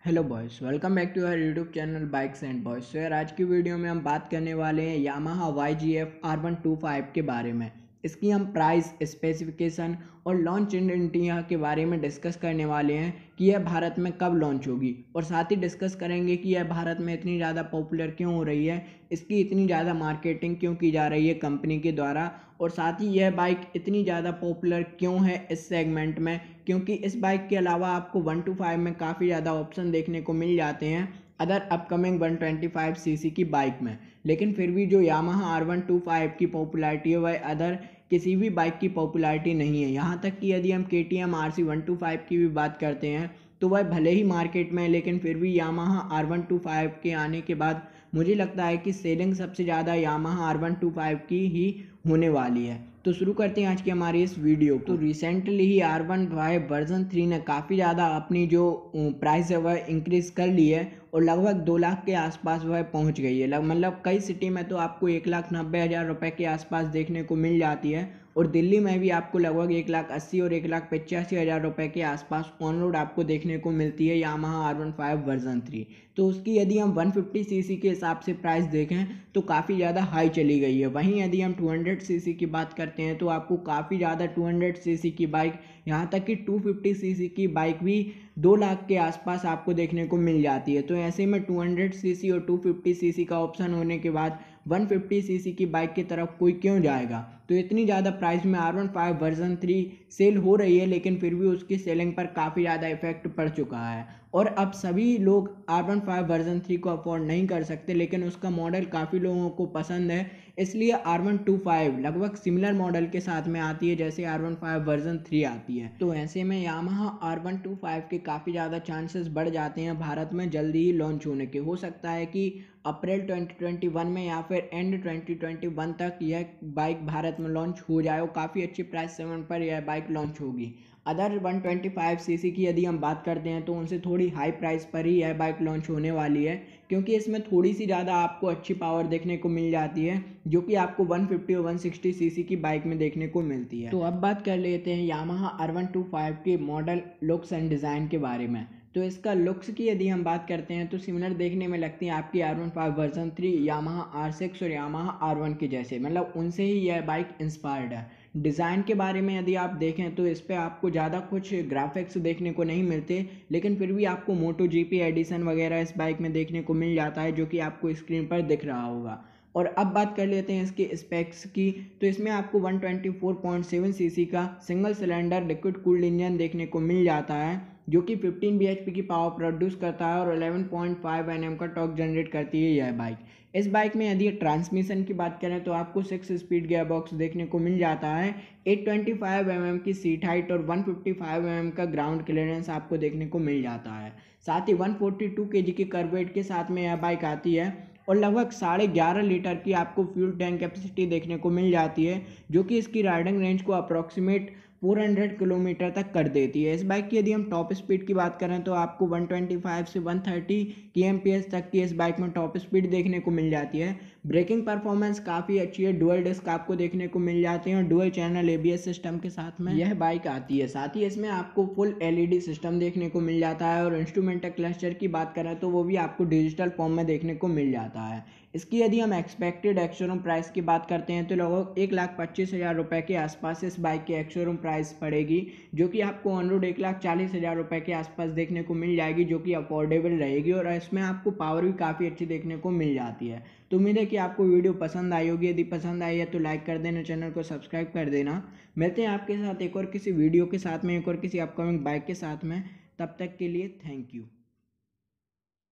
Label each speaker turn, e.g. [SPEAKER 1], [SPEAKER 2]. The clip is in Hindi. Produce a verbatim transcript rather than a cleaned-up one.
[SPEAKER 1] Hello boys, welcome back to our YouTube channel bikes and boys. So यार आज की वीडियो में हम बात करने वाले हैं Yamaha Y Z F R one two five के बारे में। इसकी हम प्राइस, स्पेसिफिकेशन और लॉन्च इन इंडिया के बारे में डिस्कस करने वाले हैं कि यह भारत में कब लॉन्च होगी, और साथ ही डिस्कस करेंगे कि यह भारत में इतनी ज़्यादा पॉपुलर क्यों हो रही है, इसकी इतनी ज़्यादा मार्केटिंग क्यों की जा रही है कंपनी के द्वारा, और साथ ही यह बाइक इतनी ज़्यादा पॉपुलर क्यों है इस सेगमेंट में, क्योंकि इस बाइक के अलावा आपको वन टू फाइव में काफ़ी ज़्यादा ऑप्शन देखने को मिल जाते हैं other upcoming one twenty five CC की बाइक में। लेकिन फिर भी जो Yamaha R one two five की पॉपुलैरिटी है वह अदर किसी भी बाइक की पॉपुलैरिटी नहीं है। यहाँ तक कि यदि हम K T M R C one two five की भी बात करते हैं तो वह भले ही मार्केट में है, लेकिन फिर भी Yamaha R one two five के आने के बाद मुझे लगता है कि सेलिंग सबसे ज़्यादा Yamaha R one two five की ही होने वाली है। तो शुरू करते हैं आज की हमारी इस वीडियो को। तो रिसेंटली ही R one five version three ने काफ़ी ज़्यादा अपनी जो प्राइस है वह इंक्रीज़ कर ली है और लगभग दो लाख के आसपास वह पहुंच गई है। मतलब कई सिटी में तो आपको एक लाख नब्बे हज़ार रुपये के आसपास देखने को मिल जाती है, और दिल्ली में भी आपको लगभग एक लाख अस्सी और एक लाख पचासी हज़ार रुपये के आसपास ऑन रोड आपको देखने को मिलती है Yamaha R one five version three. तो उसकी यदि हम वन फिफ्टी सीसी के हिसाब से प्राइस देखें तो काफ़ी ज़्यादा हाई चली गई है। वहीं यदि हम टू हंड्रेड सीसी की बात करते हैं तो आपको काफ़ी ज़्यादा टू हंड्रेड सीसी की बाइक, यहाँ तक कि टू फिफ्टी सीसी की बाइक भी दो लाख के आसपास आपको देखने को मिल जाती है। तो ऐसे में टू हंड्रेड सीसी और टू फिफ्टी सीसी का ऑप्शन होने के बाद वन फिफ्टी सीसी की बाइक की तरफ कोई क्यों जाएगा। तो इतनी ज़्यादा प्राइस में R one five version three sale हो रही है, लेकिन फिर भी उसकी सेलिंग पर काफ़ी ज़्यादा इफेक्ट पड़ चुका है और अब सभी लोग R one five version three को अफोर्ड नहीं कर सकते, लेकिन उसका मॉडल काफ़ी लोगों को पसंद है, इसलिए आर वन टू फाइव लगभग सिमिलर मॉडल के साथ में आती है जैसे R one five version three आती है। तो ऐसे में Yamaha R one two five के काफ़ी ज़्यादा चांसेस बढ़ जाते हैं भारत में जल्दी ही लॉन्च होने के। हो सकता है कि अप्रैल ट्वेंटी ट्वेंटी वन में या फिर एंड ट्वेंटी ट्वेंटी वन तक यह बाइक भारत में लॉन्च हो जाए और काफ़ी अच्छी प्राइस सेगमेंट पर यह बाइक लॉन्च होगी। Other one twenty five CC की यदि हम बात करते हैं तो उनसे थोड़ी हाई प्राइस पर ही यह बाइक लॉन्च होने वाली है, क्योंकि इसमें थोड़ी सी ज़्यादा आपको अच्छी पावर देखने को मिल जाती है जो कि आपको वन फिफ्टी और वन सिक्सटी सीसी की बाइक में देखने को मिलती है। तो अब बात कर लेते हैं Yamaha R one two five के मॉडल, लुक्स एंड डिज़ाइन के बारे में। तो इसका लुक्स की यदि हम बात करते हैं तो सिमिलर देखने में लगती है आपकी R one five version three, Yamaha R six और यामाहा आर वन के जैसे, मतलब उनसे ही यह बाइक इंस्पायर्ड है। डिज़ाइन के बारे में यदि आप देखें तो इस पर आपको ज़्यादा कुछ ग्राफिक्स देखने को नहीं मिलते, लेकिन फिर भी आपको मोटो जी पी एडिशन वगैरह इस बाइक में देखने को मिल जाता है जो कि आपको स्क्रीन पर दिख रहा होगा। और अब बात कर लेते हैं इसके स्पेक्स की। तो इसमें आपको one twenty four point seven CC का single cylinder liquid cooled engine देखने को मिल जाता है जो कि फिफ्टीन बी एच पी की पावर प्रोड्यूस करता है और eleven point five N M का टॉर्क जनरेट करती है यह बाइक। इस बाइक में यदि ट्रांसमिशन की बात करें तो आपको सिक्स स्पीड गियर बॉक्स देखने को मिल जाता है, eight twenty five M M की सीट हाइट और one fifty five M M का ग्राउंड क्लियरेंस आपको देखने को मिल जाता है। साथ ही वन फोर्टी टू के जी के कर्व वेट के साथ में यह बाइक आती है और लगभग साढ़े ग्यारह लीटर की आपको फ्यूल टैंक कैपेसिटी देखने को मिल जाती है जो कि इसकी राइडिंग रेंज को अप्रॉक्सीमेट फोर हंड्रेड किलोमीटर तक कर देती है। इस बाइक की यदि हम टॉप स्पीड की बात करें तो आपको वन ट्वेंटी फाइव से one thirty K M P S तक की इस बाइक में टॉप स्पीड देखने को मिल जाती है। ब्रेकिंग परफॉर्मेंस काफ़ी अच्छी है, डुअल डिस्क आपको देखने को मिल जाते हैं और dual channel A B S system के साथ में यह बाइक आती है। साथ ही इसमें आपको full L E D system देखने को मिल जाता है और इंस्ट्रूमेंटल क्लस्टर की बात करें तो वो भी आपको डिजिटल फॉर्म में देखने को मिल जाता है। इसकी यदि हम एक्सपेक्टेड एक्स-शोरूम प्राइस की बात करते हैं तो लगभग एक लाख पच्चीस हज़ार रुपये के आसपास इस बाइक की एक्स-शोरूम प्राइस पड़ेगी, जो कि आपको ऑन रोड एक लाख चालीस हज़ार रुपये के आसपास देखने को मिल जाएगी, जो कि अफोर्डेबल रहेगी और इसमें आपको पावर भी काफ़ी अच्छी देखने को मिल जाती है। तो उम्मीद है कि आपको वीडियो पसंद आई होगी। यदि पसंद आई है तो लाइक कर देना, चैनल को सब्सक्राइब कर देना। मिलते हैं आपके साथ एक और किसी वीडियो के साथ में, एक और किसी अपकमिंग बाइक के साथ में। तब तक के लिए थैंक यू।